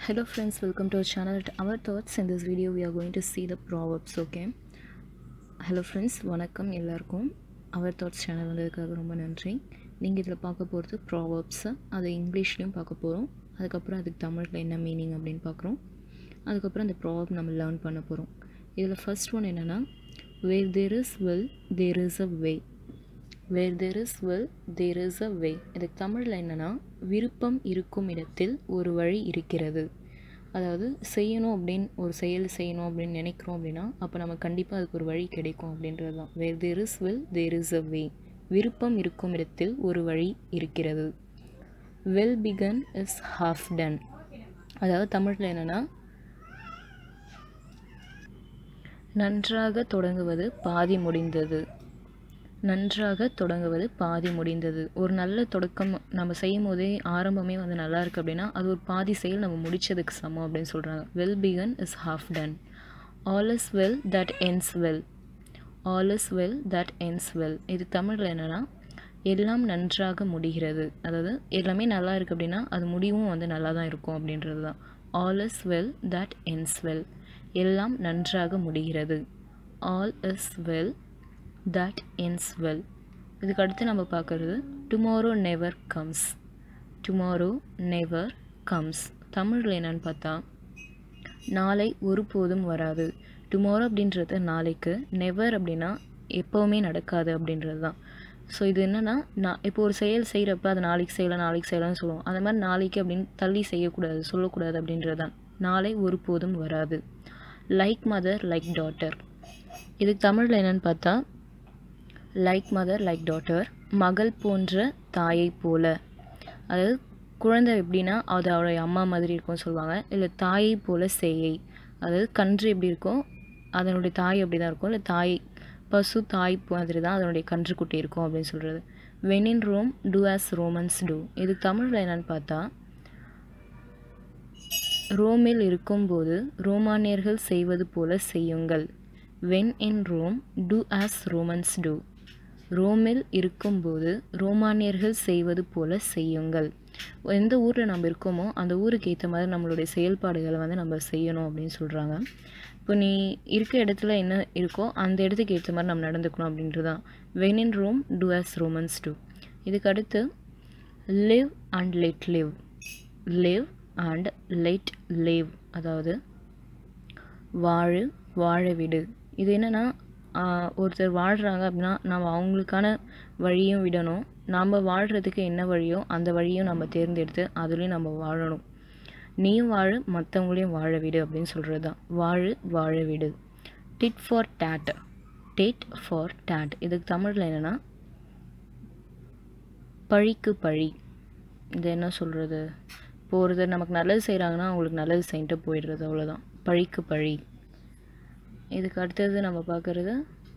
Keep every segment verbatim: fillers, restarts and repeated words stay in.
Hello friends, welcome to our channel at Our Thoughts. In this video we are going to see the Proverbs. Okay, hello friends, வணக்கம் எல்லாருக்கும். Our Thoughts channel வந்ததுக்காக ரொம்ப நன்றி. நீங்கள் இதில் பார்க்க போகிறது Proverbs. அதை இங்கிலீஷ்லையும் பார்க்க போகிறோம். அதுக்கப்புறம் அதுக்கு தமிழில் என்ன மீனிங் அப்படின்னு பார்க்குறோம். அதுக்கப்புறம் அந்த Proverb நம்ம லேர்ன் பண்ண போகிறோம். இதில் ஃபர்ஸ்ட் ஒன் என்னென்னா, where there is will there is a way. where there is will there is a way. இதுக்கு தமிழில் என்னென்னா, விருப்பம் இருக்கும் இடத்தில் ஒரு வழி இருக்கிறது. அதாவது செய்யணும் அப்படின்னு ஒரு செயல் செய்யணும் அப்படின்னு நினைக்கிறோம் அப்படின்னா அப்போ நம்ம கண்டிப்பாக அதுக்கு ஒரு வழி கிடைக்கும் அப்படின்றது தான். where there is will there is a way. விருப்பம் இருக்கும் இடத்தில் ஒரு வழி இருக்கிறது. well begun is half done. அதாவது தமிழில் என்னென்னா, நன்றாக தொடங்குவது பாதி முடிந்தது. நன்றாக தொடங்குவது பாதி முடிந்தது. ஒரு நல்ல தொடக்கம் நம்ம செய்யும் போதே ஆரம்பமே வந்து நல்லா இருக்குது அப்படின்னா அது ஒரு பாதி செயல் நம்ம முடித்ததுக்கு சமம் அப்படின்னு சொல்கிறாங்க. Well begun is half done. All is well that ends well. All is well that ends well. இது தமிழில் என்னென்னா, எல்லாம் நன்றாக முடிகிறது. அதாவது எல்லாமே நல்லா இருக்குது அப்படின்னா அது முடிவும் வந்து நல்லா தான் இருக்கும் அப்படின்றது தான். All is well that ends well. எல்லாம் நன்றாக முடிகிறது. All is well that ends well. இதுக்கு அடுத்து நம்ம பார்க்குறது tomorrow never comes. tomorrow never comes. தமிழில் என்னென்னு பார்த்தா, நாளை ஒருபோதும் வராது. டுமாரோ அப்படின்றது நாளைக்கு, நெவர் அப்படின்னா எப்போவுமே நடக்காது அப்படின்றது தான். ஸோ இது என்னென்னா, நான் இப்போ ஒரு செயல் செய்கிறப்ப அது நாளைக்கு செய்யலாம் நாளைக்கு செய்யலாம்னு சொல்லுவோம். அந்த மாதிரி நாளைக்கு அப்படின்னு தள்ளி செய்யக்கூடாது, சொல்லக்கூடாது அப்படின்றது தான். நாளை ஒருபோதும் வராது. Like mother like daughter. இதுக்கு தமிழில் என்னென்னு பார்த்தா, லைக் மதர் லைக் டாட்டர். மகள் போன்ற தாயை போல. அதாவது குழந்தை எப்படின்னா அது அவருடைய அம்மா மாதிரி இருக்கும்னு சொல்லுவாங்க. இல்லை தாயை போல சேயை. அதாவது கன்று எப்படி இருக்கும் அதனுடைய தாய் அப்படி தான் இருக்கும். இல்லை தாய் பசு தாய் மாதிரி தான் அதனுடைய கன்று குட்டி இருக்கும் அப்படின்னு சொல்கிறது. When in Rome do as Romans do. இது தமிழில் என்னென்னு பார்த்தா, ரோமில் இருக்கும்போது ரோமானியர்கள் செய்வது போல செய்யுங்கள். When in Rome do as Romans do. ரோமில் இருக்கும்போது ரோமானியர்கள் செய்வது போல செய்யுங்கள். எந்த ஊரில் நம்ம இருக்கோமோ அந்த ஊருக்கு ஏற்ற மாதிரி நம்மளுடைய செயல்பாடுகளை வந்து நம்ம செய்யணும் அப்படின்னு சொல்கிறாங்க. இப்போ நீ இருக்க இடத்துல என்ன இருக்கோ அந்த இடத்துக்கு ஏற்ற மாதிரி நம்ம நடந்துக்கணும் அப்படின்றது தான். When in Rome do as Romans do. இதுக்கு அடுத்து live and let live. Live and let live. அதாவது வாழு வாழ விடு. இது என்னென்னா, ஒருத்தர் வாழ்கிறாங்க அப்படின்னா நம்ம அவங்களுக்கான வழியும் விடணும். நாம் வாழ்கிறதுக்கு என்ன வழியோ அந்த வழியும் நம்ம தேர்ந்தெடுத்து அதுலேயும் நம்ம வாழணும். நீயும் வாழு மற்றவங்களையும் வாழ விடு அப்படின்னு சொல்கிறது தான். வாழு வாழ விடு. Tit for tat. Tat for tat. இதுக்கு தமிழில் என்னென்னா, பழிக்கு பழி. இது என்ன சொல்கிறது, இப்போ ஒருத்தர் நமக்கு நல்லது செய்கிறாங்கன்னா அவங்களுக்கு நல்லது செய்யிட்டு போயிடுறது, அவ்வளோதான். பழிக்கு பழி. இதுக்கு அடுத்தது நம்ம பார்க்குறது,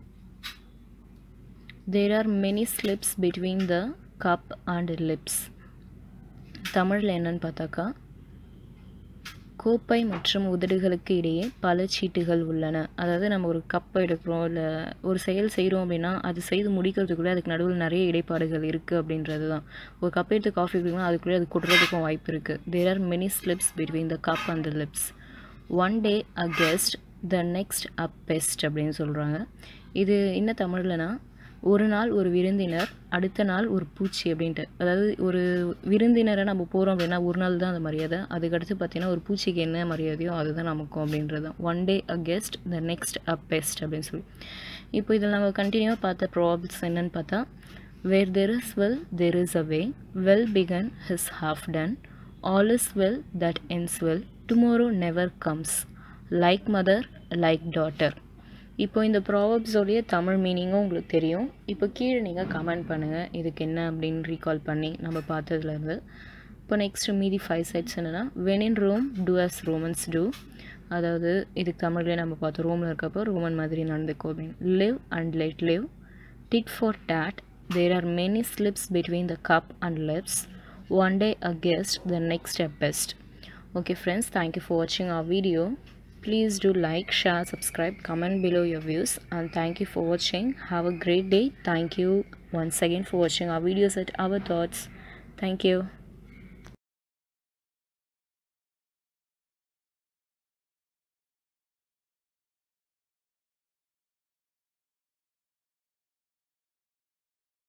there are many slips between the cup and lips. தமிழில் என்னன்னு பார்த்தாக்கா, கோப்பை மற்றும் உதடுகளுக்கு இடையே பல சீட்டுகள் உள்ளன. அதாவது நம்ம ஒரு கப்பை எடுக்கிறோம் இல்லை ஒரு செயல் செய்கிறோம் அப்படின்னா அது செய்து முடிக்கிறதுக்குள்ளே அதுக்கு நடுவில் நிறைய இடைப்பாடுகள் இருக்குது அப்படின்றது தான். ஒரு கப்பை எடுத்து காஃபி குடிக்கணும் அதுக்குள்ளே அது கொட்டுறதுக்கும் வாய்ப்பு இருக்குது. there are many slips between the cup and the lips. one day a guest the next a pest அப்படின்னு சொல்கிறாங்க. இது என்ன தமிழ்லனா, ஒரு நாள் ஒரு விருந்தினர் அடுத்த நாள் ஒரு பூச்சி அப்படின்ட்டு. அதாவது ஒரு விருந்தினரை நம்ம போகிறோம் அப்படின்னா ஒரு நாள் தான் அந்த மரியாதை. அதுக்கடுத்து பார்த்திங்கன்னா ஒரு பூச்சிக்கு என்ன மரியாதையோ அதுதான் நமக்கும் அப்படின்றது தான். One day a guest the next a pest அப்படின்னு சொல்லி. இப்போ இதில் நம்ம கண்டினியூவாக பார்த்த ப்ராப்ஸ் என்னன்னு பார்த்தா, where there is will there is a way. Well begun is half done. All is well that ends well. Tomorrow never comes. Like mother like daughter. இப்போ இந்த ப்ராவர்ப்ஸோடைய தமிழ் மீனிங்கும் உங்களுக்கு தெரியும். இப்போ கீழே நீங்கள் கமெண்ட் பண்ணுங்கள் இதுக்கு என்ன அப்படின்னு ரீகால் பண்ணி நம்ம பார்த்ததுலேருந்து. இப்போ நெக்ஸ்ட்டு மீதி ஃபைவ் சைட்ஸ் என்னென்னா, when in Rome do as Romans do. அதாவது இதுக்கு தமிழ்லேயே நம்ம பார்த்தோம், ரோமில் இருக்கப்போ ரோமன் மாதிரி நடந்துக்கோ அப்படின்னு. Live and let live. Tit for tat. There are many slips between the cup and lips. One day a guest the next a pest. Okay friends, thank you for watching our video. Please do like, share, subscribe, comment below your views, and thank you for watching. Have a great day. Thank you once again for watching our videos at Our Thoughts. Thank you.